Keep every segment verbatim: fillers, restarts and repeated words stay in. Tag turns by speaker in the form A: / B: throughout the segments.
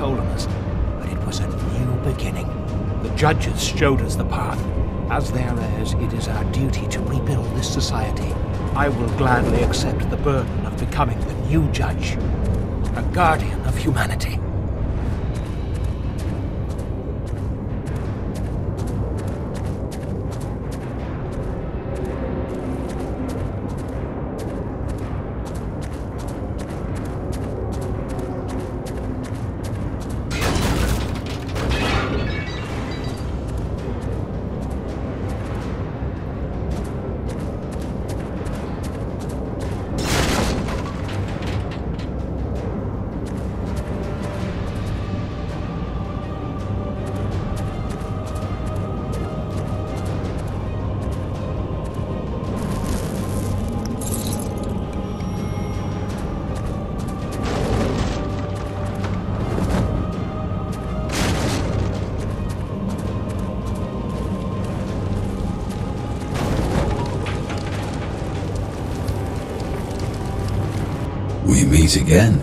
A: stolen us, but it was a new beginning. The judges showed us the path. As their heirs, it is our duty to rebuild this society. I will gladly accept the burden of becoming the new judge, a guardian of humanity.
B: We meet again.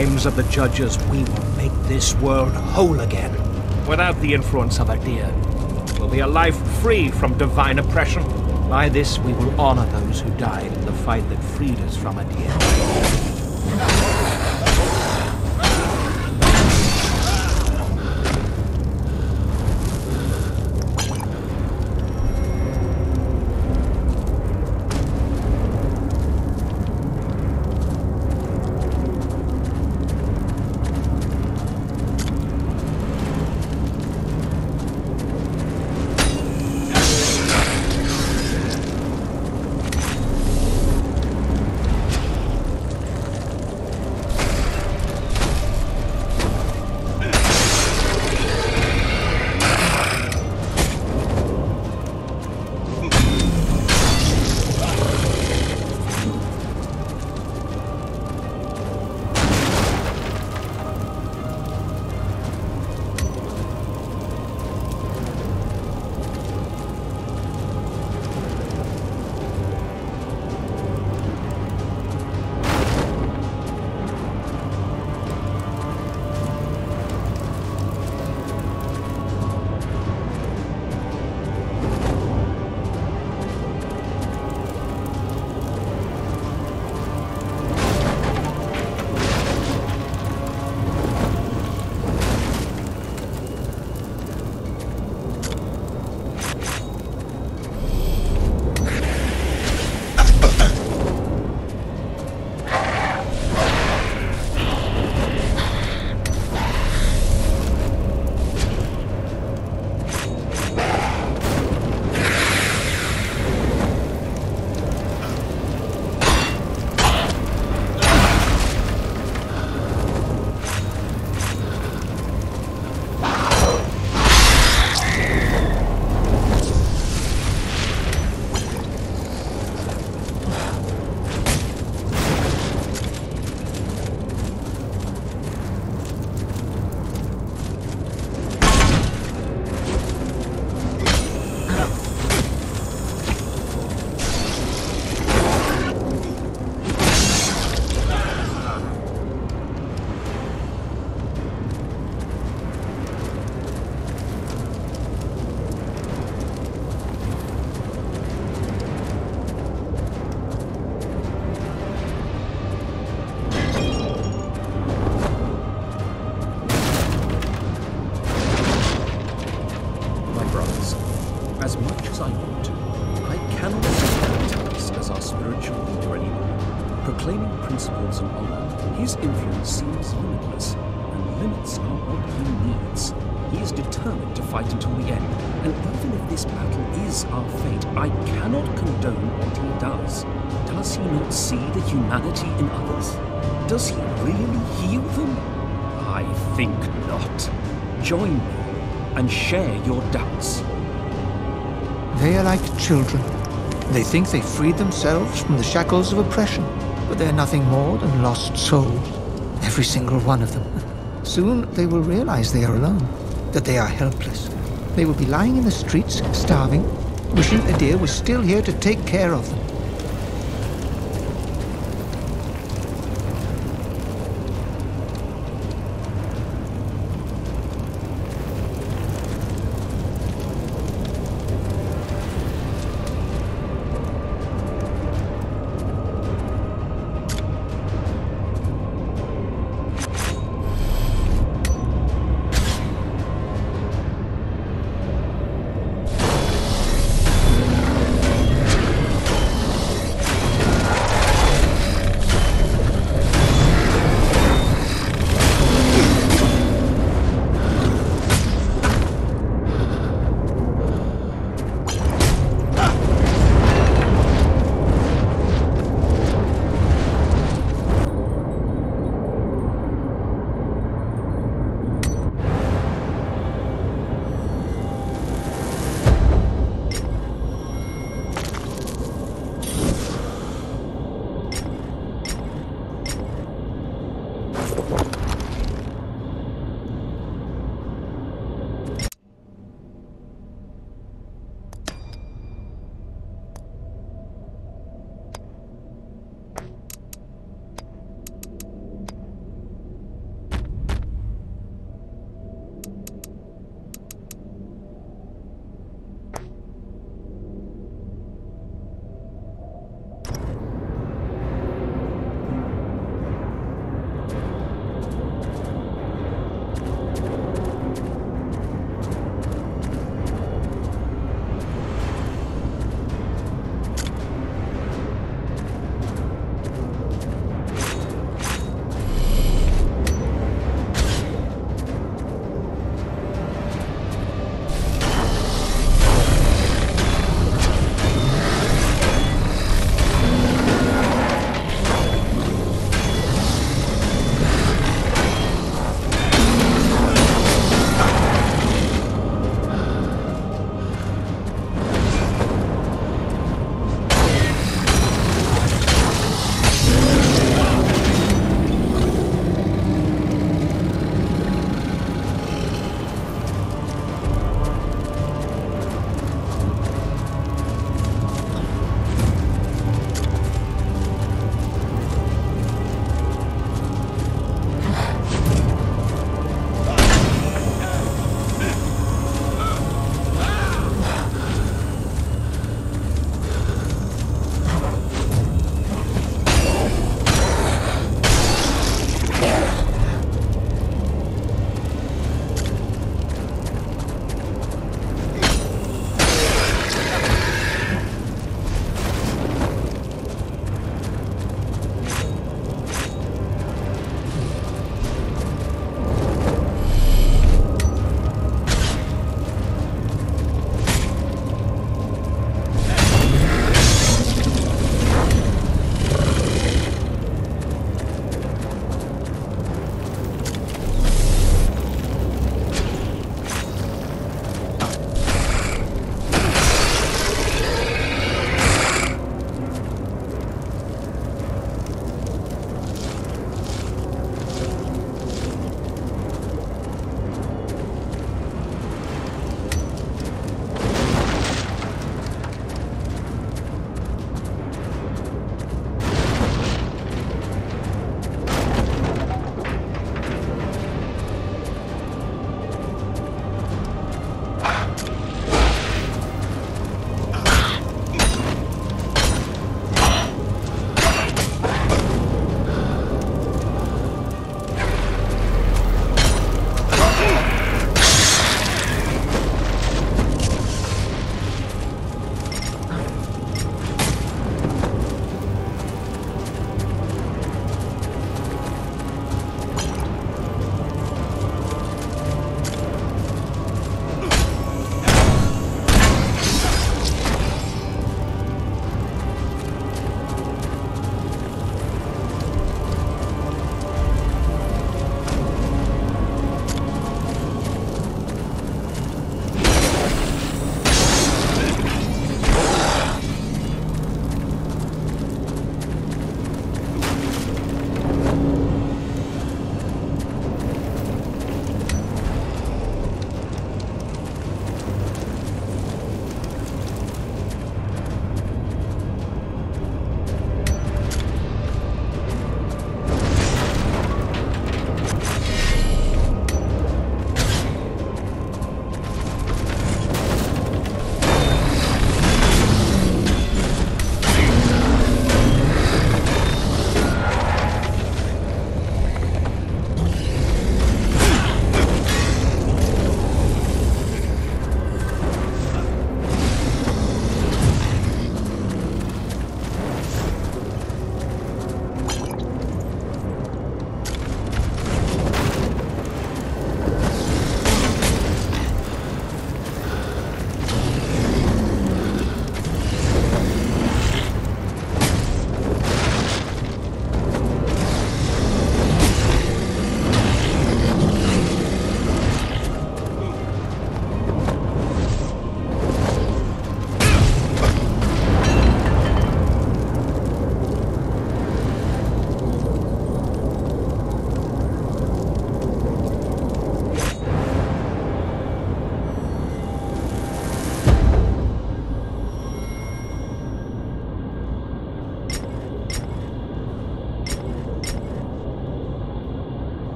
A: names of the judges, we will make this world whole again. Without the influence of Adir, it will be a life free from divine oppression. By this, we will honor those who died in the fight that freed us from Adir.
C: As much as I want to, I cannot see Talis as our spiritual leader anymore. Proclaiming principles and honor, his influence seems limitless, and limits are what he needs. He is determined to fight until the end, and even if this battle is our fate, I cannot condone what he does. Does he not see the humanity in others? Does he really heal them? I think not. Join me and share your doubts.
D: They are like children. They think they freed themselves from the shackles of oppression, but they're nothing more than lost souls. Every single one of them. Soon they will realize they are alone, that they are helpless. They will be lying in the streets, starving, wishing Adir was still here to take care of them.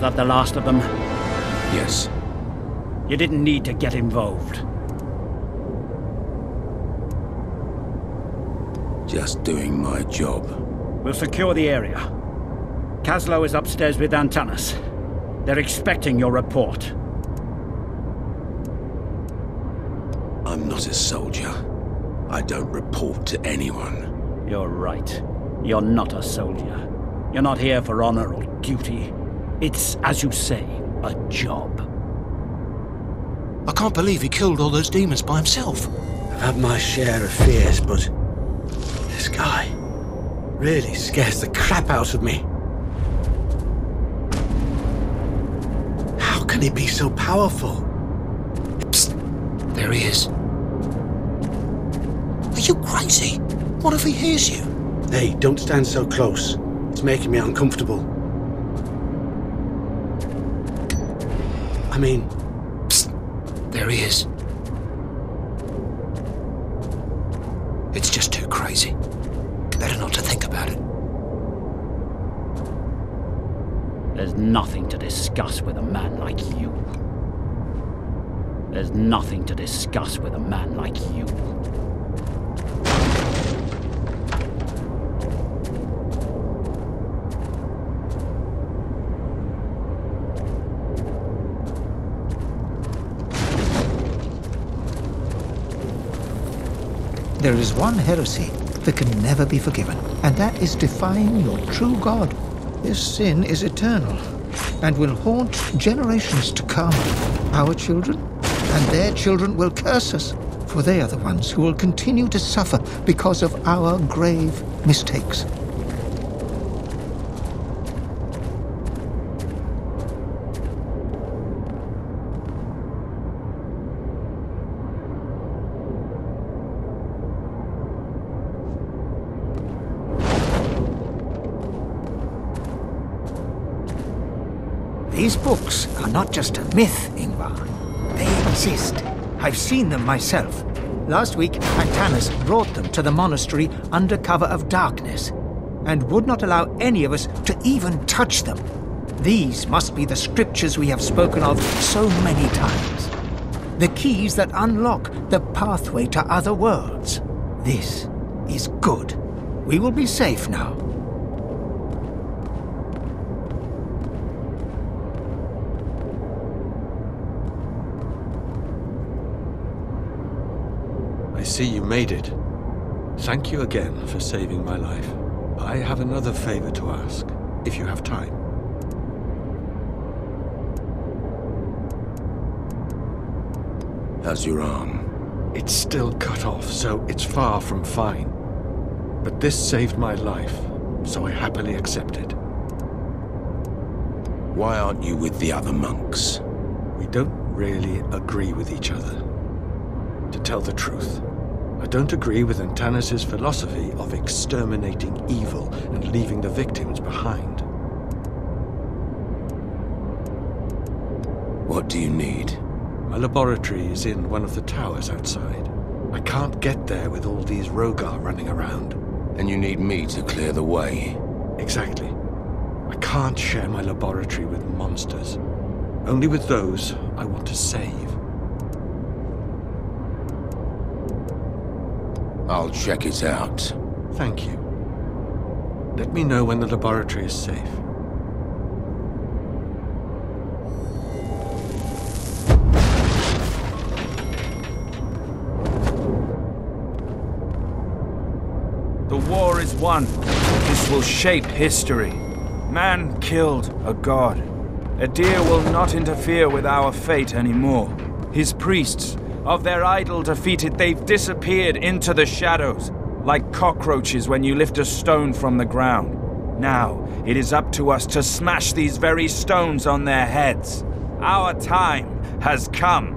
E: that the last of them?
B: Yes.
E: You didn't need to get involved.
B: Just doing my job.
E: We'll secure the area. Kaslo is upstairs with Antanas. They're expecting your report.
B: I'm not a soldier. I don't report to anyone.
E: You're right. You're not a soldier. You're not here for honor or duty. It's, as you say, a job.
A: I can't believe he killed all those demons by himself.
F: I've had my share of fears, but this guy really scares the crap out of me. How can he be so powerful?
A: Psst. There he is. Are you crazy? What if he hears you?
F: Hey, don't stand so close. It's making me uncomfortable. I mean...
A: Psst. There he is. It's just too crazy. Better not to think about it.
E: There's nothing to discuss with a man like you. There's nothing to discuss with a man like you.
D: There is one heresy that can never be forgiven, and that is defying your true God. This sin is eternal, and will haunt generations to come. Our children and their children will curse us, for they are the ones who will continue to suffer because of our grave mistakes. These books are not just a myth, Ingvar. They exist. I've seen them myself. Last week, Antanas brought them to the monastery under cover of darkness, and would not allow any of us to even touch them. These must be the scriptures we have spoken of so many times. The keys that unlock the pathway to other worlds. This is good. We will be safe now.
C: I see you made it. Thank you again for saving my life. I have another favor to ask, if you have time.
B: How's your arm?
C: It's still cut off, so it's far from fine. But this saved my life, so I happily accept it.
B: Why aren't you with the other monks?
C: We don't really agree with each other. To tell the truth, I don't agree with Antanas' philosophy of exterminating evil and leaving the victims behind.
B: What do you need?
C: My laboratory is in one of the towers outside. I can't get there with all these Rogar running around.
B: And you need me to clear the way?
C: Exactly. I can't share my laboratory with monsters. Only with those I want to save.
B: I'll check it out.
C: Thank you. Let me know when the laboratory is safe.
G: The war is won. This will shape history. Man killed a god. Adir will not interfere with our fate anymore. His priests, of their idol defeated, they've disappeared into the shadows, like cockroaches when you lift a stone from the ground. Now, it is up to us to smash these very stones on their heads. Our time has come.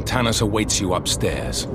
B: Antanas awaits you upstairs.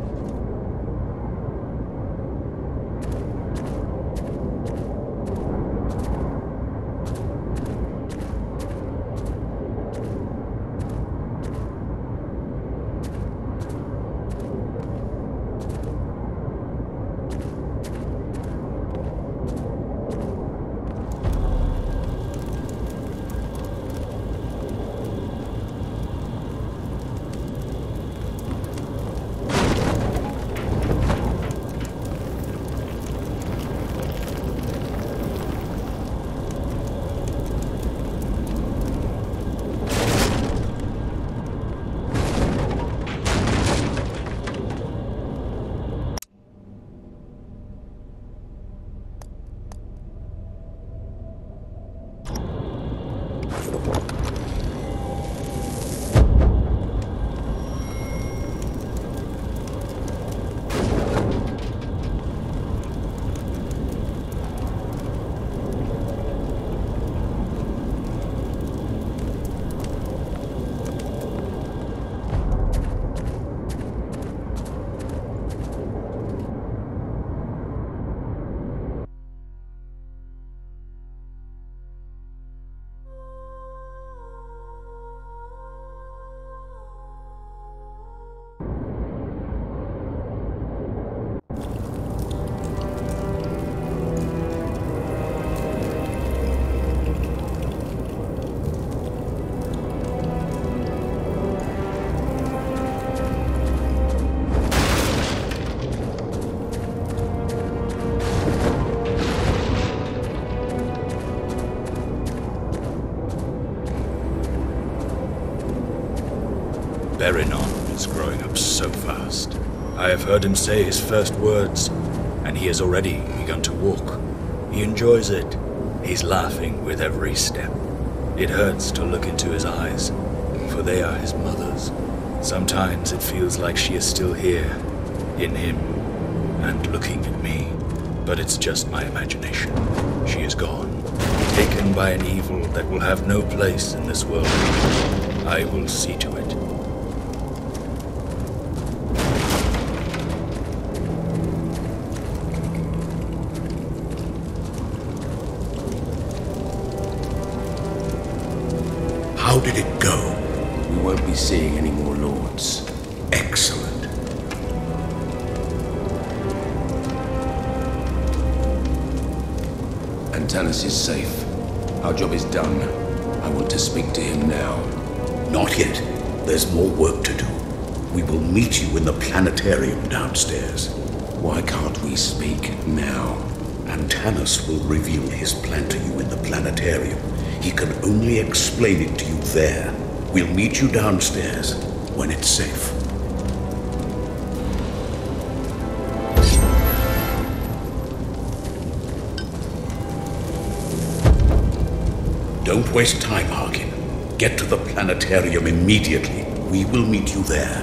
H: Berinon is growing up so fast. I have heard him say his first words, and he has already begun to walk. He enjoys it. He's laughing with every step. It hurts to look into his eyes, for they are his mother's. Sometimes it feels like she is still here, in him, and looking at me. But it's just my imagination. She is gone, taken by an evil that will have no place in this world. I will see to it.
I: How did it go?
B: We won't be seeing any more lords.
I: Excellent.
B: Antanas is safe. Our job is done. I want to speak to him now.
I: Not yet. There's more work to do. We will meet you in the planetarium downstairs.
B: Why can't we speak now?
I: Antanas will reveal his plan to you in the planetarium. He can only explain it to you there. We'll meet you downstairs when it's safe. Don't waste time, Harkin. Get to the planetarium immediately. We will meet you there.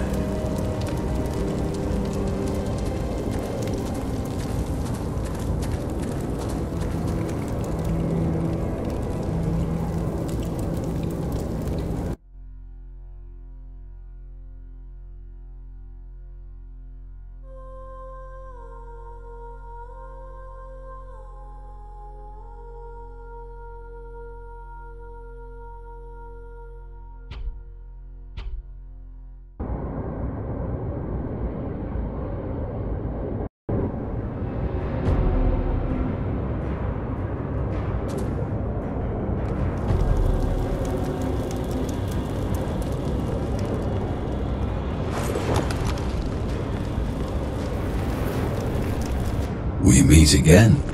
I: We meet again.